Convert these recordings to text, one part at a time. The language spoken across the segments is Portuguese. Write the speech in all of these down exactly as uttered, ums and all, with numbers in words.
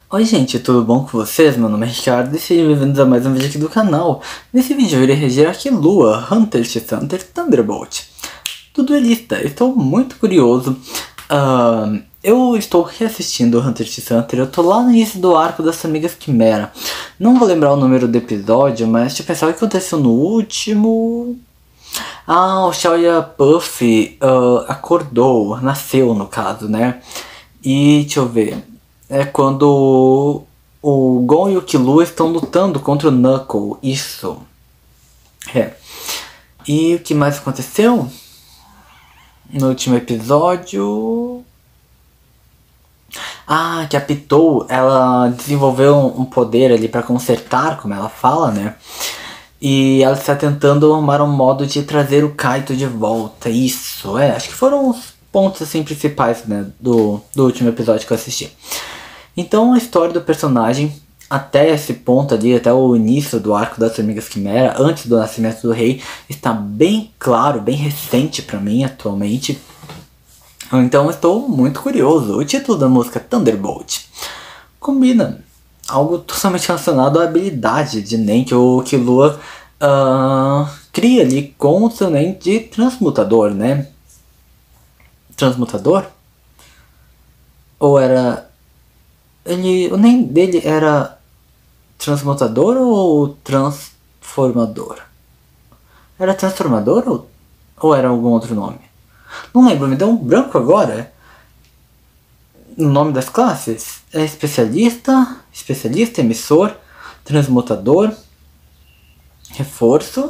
Oi gente, tudo bom com vocês? Meu nome é Ricardo e sejam bem-vindos a mais um vídeo aqui do canal. Nesse vídeo eu irei reger aqui Lua, Hunter x Hunter Thunderbolt. Do duelista, estou muito curioso. Uh, eu estou reassistindo Hunter x Hunter, eu estou lá no início do arco das Formigas Quimera. Não vou lembrar o número do episódio, mas deixa eu pensar o que aconteceu no último... Ah, o Xiaoya Puff uh, acordou, nasceu no caso, né? E deixa eu ver... É quando o Gon e o Killua estão lutando contra o Knuckle, isso. É. E o que mais aconteceu? No último episódio... Ah, que a Pitou, ela desenvolveu um poder ali pra consertar, como ela fala, né? E ela está tentando arrumar um modo de trazer o Kaito de volta, isso, é. Acho que foram os pontos assim principais, né, do, do último episódio que eu assisti. Então a história do personagem, até esse ponto ali, até o início do arco das Formigas Quimera, antes do nascimento do rei, está bem claro, bem recente pra mim atualmente. Então estou muito curioso. O título da música Thunderbolt combina algo totalmente relacionado à habilidade de Nen que o Killua uh, cria ali com o seu Nen de transmutador, né? Transmutador? Ou era... Ele, o Nen dele era transmutador ou transformador? Era transformador ou, ou era algum outro nome? Não lembro, me deu um branco agora. O nome das classes é especialista, especialista, emissor, transmutador, reforço.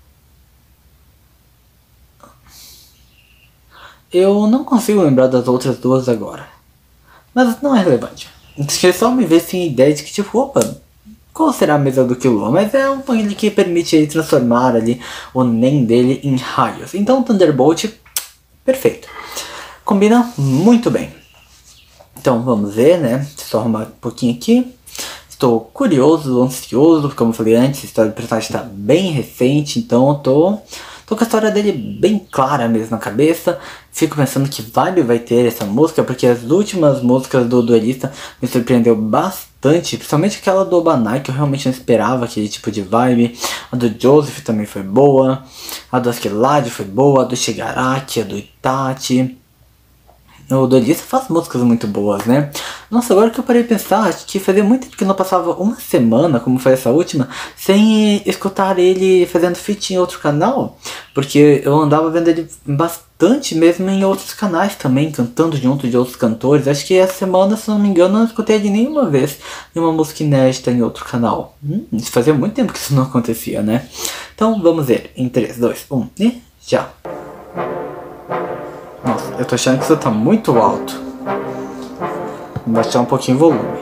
Eu não consigo lembrar das outras duas agora, mas não é relevante. Porque só me ver sem ideia de que tipo, opa, qual será a mesa do Killua? Mas é um ele que permite ele transformar ali o Nen dele em raios. Então Thunderbolt, perfeito. Combina muito bem. Então vamos ver, né? Só arrumar um pouquinho aqui. Estou curioso, ansioso, como eu falei antes, a história do personagem está bem recente, então eu tô... Tô com a história dele bem clara mesmo na cabeça. Fico pensando que vibe vai ter essa música, porque as últimas músicas do duelista me surpreendeu bastante. Principalmente aquela do Obanai, que eu realmente não esperava aquele tipo de vibe. A do Joseph também foi boa. A do Askeladd foi boa. A do Shigaraki, a do Itachi. O duelista faz músicas muito boas, né? Nossa, agora que eu parei de pensar, acho que fazia muito tempo que eu não passava uma semana, como foi essa última, sem escutar ele fazendo feat em outro canal. Porque eu andava vendo ele bastante mesmo em outros canais também, cantando junto de outros cantores. Acho que essa semana, se não me engano, eu não escutei ele nenhuma vez em uma música inédita em outro canal. Hum, isso fazia muito tempo que isso não acontecia, né? Então vamos ver, em três, dois, um e já! Nossa, eu tô achando que isso tá muito alto. Vou baixar um pouquinho o volume.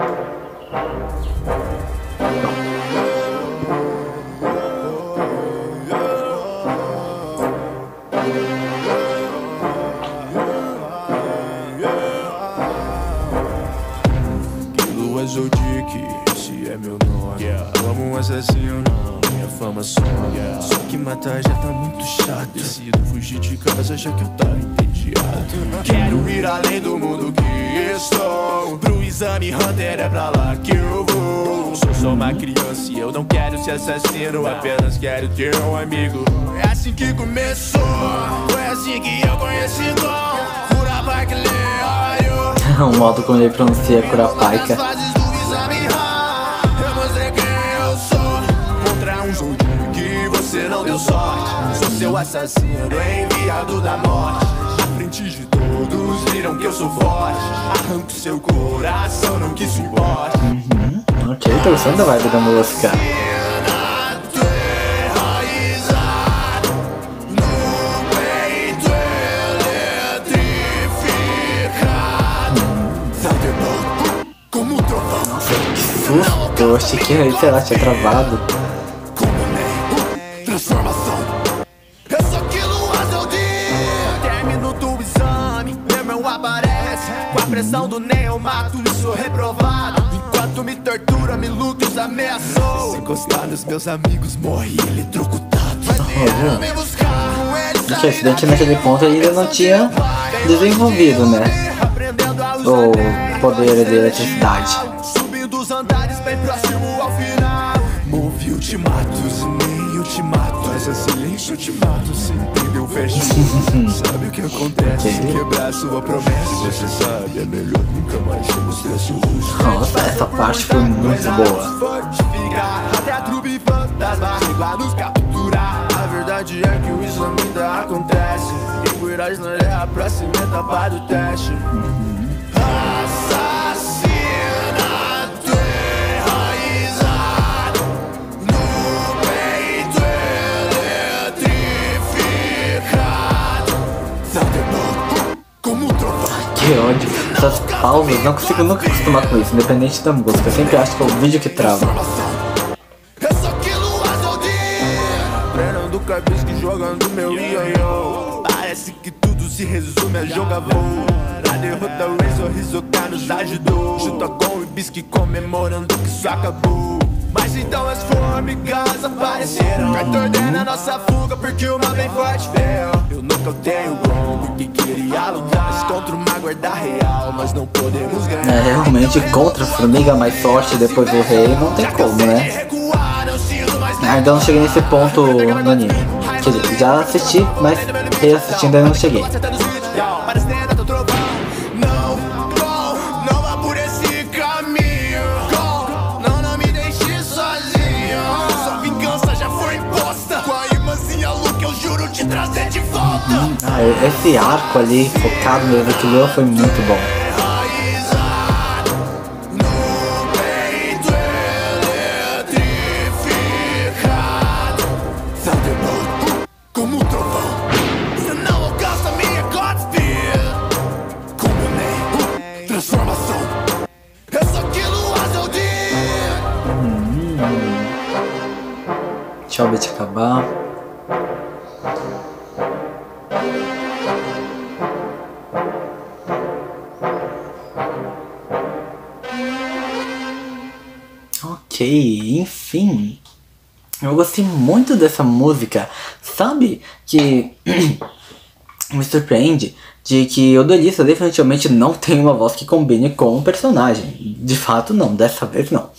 Killua Zodiac, esse é meu nome. Yeah. Como um assassino, minha fama some. Yeah. Só que matar já tá muito chato. Decido fugir de casa já que eu tava entediado. Quero ir além do mundo que estou. Pro exame Hunter é pra lá que eu vou. Sou só uma criança e eu não quero ser assassino. Apenas quero ter um amigo. É assim que começou. Foi assim que eu conheci Gon. Curapaika Leorio. O modo como ele pronuncia Curapaika. Eu mostrei quem eu sou. Contra um jogo que você não deu sorte. Sou seu assassino, enviado da morte. À frente de todos viram que eu sou forte. Arranco seu coração, não que isso importe. Uhum. Ok, tô gostando da vibe da música. Nossa, que susto! Eu achei que, sei lá, tinha travado. Transformação. Eu sou Killua Zodiac. Termino do exame, meu irmão aparece. Com a pressão do Nen eu mato e sou reprovado. Enquanto me tortura, me Lucas ameaçou. Se encostar nos meus amigos, morre eletrocutado. Mas vieram me buscar. Que acidente naquele ponto ele ainda não tinha desenvolvido, né? Ou poder de eletricidade. Subindo os andares bem próximo ao final. Move ultimatos, nem ultimato. Faça silêncio, ultimato. Se entendeu, fecha. Sabe o que acontece? Se quebrar sua promessa, você sabe, é melhor nunca mais se mostrar seu rosto. Nossa, essa parte foi muito boa. Fortificar até a trupe fantasma chegar nos capturar. A verdade é que o Islã ainda acontece. E o Irã é a próxima etapa do teste. Assassinato enraizado no peito eletrificado. Como um trovão. Que ódio. Essas pausas, não consigo nunca acostumar com isso, independente da música. Eu sempre acho que é o vídeo que trava. Eu sou Kilo Azodin, treinando Kabisky, jogando meu ioiô. Parece que tudo se resume a jogar voo. A derrota, o Enzo Hisoka nos ajudou. Junto com o Ibisky comemorando que isso acabou. Mas então as formigas apareceram. Vai tornando a nossa fuga porque uma bem forte veio. Eu nunca tenho bom porque queria lutar mas contra uma guarda real. Mas não podemos ganhar. É, realmente contra a formiga mais forte depois do rei não tem como, né? Ainda não cheguei nesse ponto no anime. Quer dizer, já assisti, mas reassistindo ainda não cheguei. Hum, ah, esse arco ali focado no Killua foi muito bom. Como um trovão, você não alcança minha God Speed. Combinei, transformação. Eu sou Kilo Azodin. Hum. Deixa o beat acabar. Ok, enfim. Eu gostei muito dessa música. Sabe que me surpreende de que o Duelista definitivamente não tem uma voz que combine com o personagem. De fato não, dessa vez não.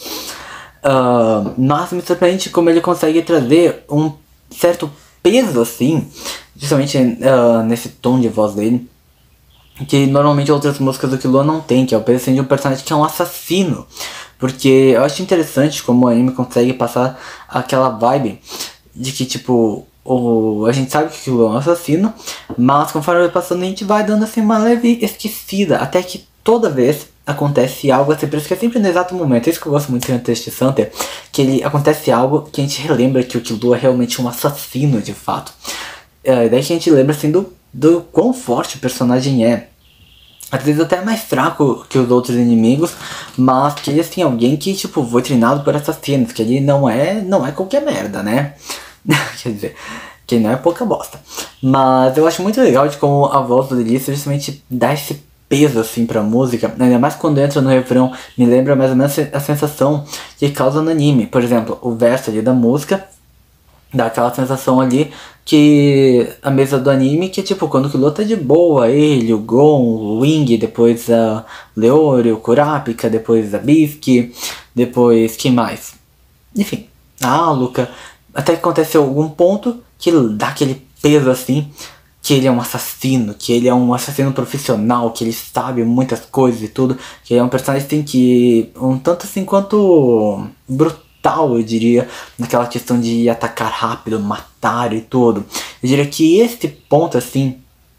Uh, mas me surpreende como ele consegue trazer um certo peso assim, justamente uh, nesse tom de voz dele, que normalmente outras músicas do Killua não tem, que é o peso assim, de um personagem que é um assassino. Porque eu acho interessante como o anime consegue passar aquela vibe de que, tipo, o, a gente sabe que aquilo é um assassino, mas conforme vai passando a gente vai dando assim uma leve esquecida, até que toda vez acontece algo assim, por isso que é sempre no exato momento. É isso que eu gosto muito do Hunter x Hunter, que ele acontece algo que a gente relembra que o Killua é realmente um assassino de fato. É, daí que a gente lembra assim do, do quão forte o personagem é. Às vezes até mais fraco que os outros inimigos, mas que ele assim, alguém que tipo foi treinado por assassinos, que ele não é, não é qualquer merda, né? Quer dizer, que não é pouca bosta. Mas eu acho muito legal de como a voz do Duelista justamente dá esse peso assim pra música, ainda mais quando entra no refrão, me lembra mais ou menos a sensação que causa no anime. Por exemplo, o verso ali da música dá aquela sensação ali que a mesa do anime, que é tipo quando o Killua tá de boa, ele, o Gon, o Wing, depois a Leori, o Kurapika, depois a Bisky, depois quem mais? Enfim, a Aluka, até que aconteceu algum ponto que dá aquele peso assim, que ele é um assassino, que ele é um assassino profissional, que ele sabe muitas coisas e tudo, que ele é um personagem assim que um tanto assim quanto brutal, eu diria, naquela questão de atacar rápido, matar e tudo. Eu diria que esse ponto assim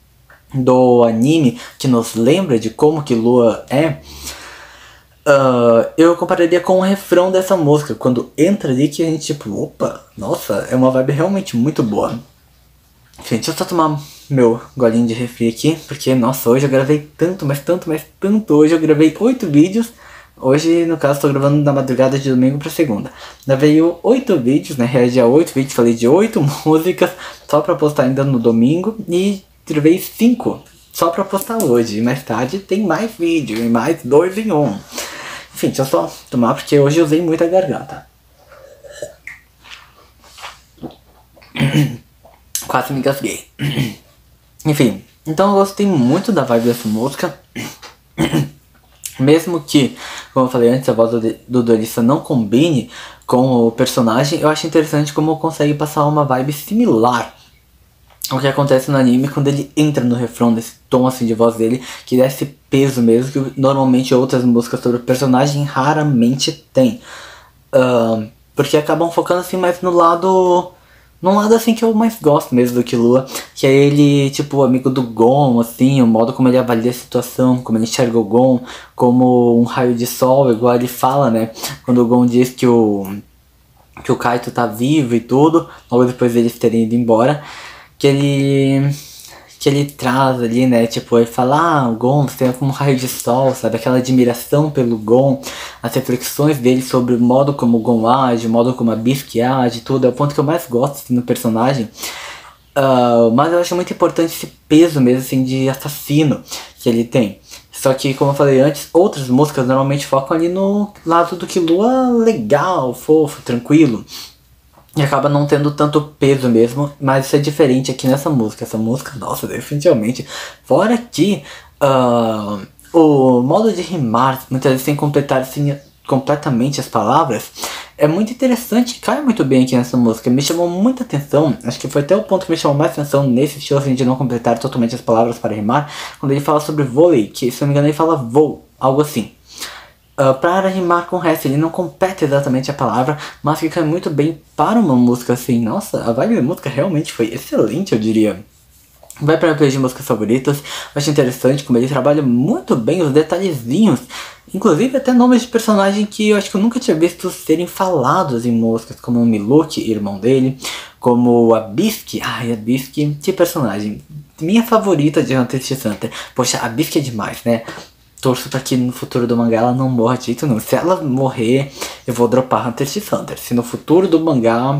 do anime que nos lembra de como Killua é, uh, eu compararia com o refrão dessa música, quando entra ali que a gente tipo, opa, nossa, é uma vibe realmente muito boa. Gente, deixa eu só tomar meu golinho de refri aqui, porque nossa, hoje eu gravei tanto, mas tanto, mas tanto, hoje eu gravei oito vídeos. Hoje, no caso, estou gravando na madrugada de domingo para segunda. Gravei oito vídeos, né? Reagi a oito vídeos, falei de oito músicas só para postar ainda no domingo. E gravei cinco só para postar hoje. E mais tarde tem mais vídeo, e mais dois em um. Enfim, deixa eu só tomar porque hoje eu usei muita garganta. Quase me gasguei. Enfim, então eu gostei muito da vibe dessa música. Mesmo que, como eu falei antes, a voz do, do Dorissa não combine com o personagem, eu acho interessante como consegue passar uma vibe similar ao que acontece no anime quando ele entra no refrão, desse tom assim de voz dele, que dá esse peso mesmo que normalmente outras músicas sobre o personagem raramente tem. Uh, porque acabam focando assim mais no lado... Num lado assim que eu mais gosto mesmo do Killua, que é ele, tipo, amigo do Gon, assim, o modo como ele avalia a situação, como ele enxerga o Gon, como um raio de sol, igual ele fala, né? Quando o Gon diz que o, que o Kaito tá vivo e tudo, logo depois deles terem ido embora, que ele... que ele traz ali, né, tipo, ele fala, ah, o Gon, você é como um raio de sol, sabe, aquela admiração pelo Gon, as reflexões dele sobre o modo como o Gon age, o modo como a Bisque age, tudo, é o ponto que eu mais gosto, assim, no personagem. Uh, mas eu acho muito importante esse peso mesmo, assim, de assassino que ele tem. Só que, como eu falei antes, outras músicas normalmente focam ali no lado do Killua legal, fofo, tranquilo. E acaba não tendo tanto peso mesmo, mas isso é diferente aqui nessa música. Essa música, nossa, definitivamente. Fora que uh, o modo de rimar, muitas vezes sem completar assim, completamente as palavras, é muito interessante, cai muito bem aqui nessa música. Me chamou muita atenção, acho que foi até o ponto que me chamou mais atenção nesse estilo assim, de não completar totalmente as palavras para rimar, quando ele fala sobre vôlei, que se não me engano ele fala voo, algo assim. Uh, para rimar com o resto, ele não completa exatamente a palavra, mas fica muito bem para uma música assim. Nossa, a vibe da música realmente foi excelente, eu diria. Vai para a minha playlist de músicas favoritas. Eu acho interessante como ele trabalha muito bem os detalhezinhos, inclusive até nomes de personagem que eu acho que eu nunca tinha visto serem falados em músicas, como o Miluk, irmão dele, como a Bisque. Ai, a Bisque, que personagem. Minha favorita de Hunter x Hunter. Poxa, a Bisque é demais, né? Torço pra que no futuro do mangá ela não morra de jeito nenhum. Se ela morrer, eu vou dropar Hunter x Hunter. Se no futuro do mangá...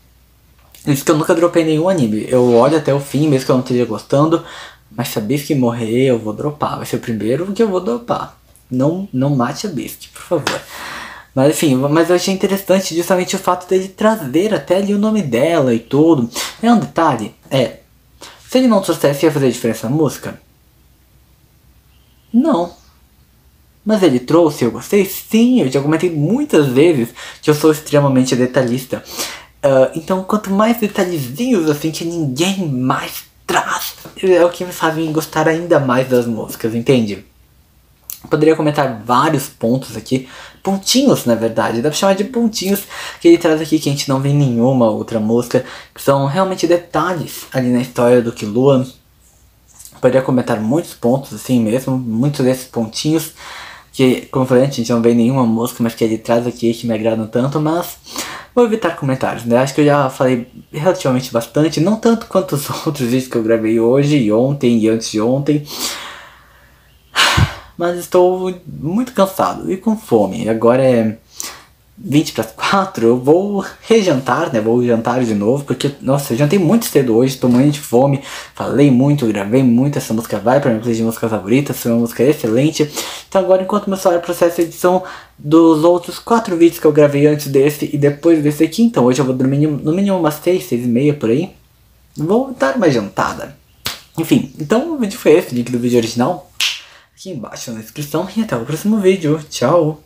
Isso que eu nunca dropei nenhum anime. Eu olho até o fim, mesmo que eu não esteja gostando. Mas se a Bisque morrer, eu vou dropar. Vai ser o primeiro que eu vou dropar. Não, não mate a Bisque, por favor. Mas enfim, mas eu achei interessante justamente o fato dele trazer até ali o nome dela e tudo. É um detalhe, é... Se ele não trouxesse, ia fazer diferença na música? Não. Mas ele trouxe, eu gostei? Sim, eu já comentei muitas vezes que eu sou extremamente detalhista. Uh, então, quanto mais detalhezinhos assim que ninguém mais traz, é o que me faz gostar ainda mais das músicas, entende? Poderia comentar vários pontos aqui, pontinhos na verdade, dá pra chamar de pontinhos que ele traz aqui que a gente não vê em nenhuma outra música, que são realmente detalhes ali na história do Killua. Poderia comentar muitos pontos assim mesmo, muitos desses pontinhos que, como eu falei, a gente não vê em nenhuma música, mas que ele traz aqui que me agradam tanto, mas vou evitar comentários, né? Acho que eu já falei relativamente bastante, não tanto quanto os outros vídeos que eu gravei hoje e ontem e antes de ontem. Mas estou muito cansado e com fome. Agora é vinte para as quatro, eu vou rejantar, né? Vou jantar de novo, porque, nossa, eu jantei muito cedo hoje, estou morrendo de fome. Falei muito, gravei muito, essa música vai para minha playlist de músicas favoritas, foi uma música excelente. Então agora, enquanto meu celular processa a edição dos outros quatro vídeos que eu gravei antes desse e depois desse aqui, então hoje eu vou dormir no mínimo umas seis, seis e meia por aí. Vou dar uma jantada. Enfim, então o vídeo foi esse, link do vídeo original aqui embaixo na descrição e até o próximo vídeo. Tchau!